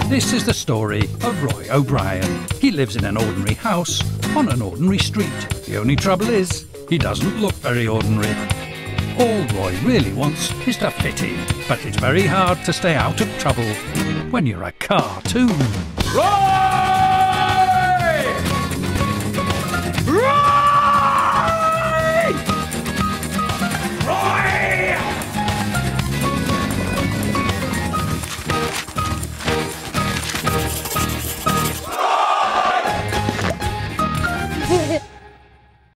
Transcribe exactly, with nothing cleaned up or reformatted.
This is the story of Roy O'Brien. He lives in an ordinary house on an ordinary street. The only trouble is, he doesn't look very ordinary. All Roy really wants is to fit in, but it's very hard to stay out of trouble when you're a cartoon. Roy!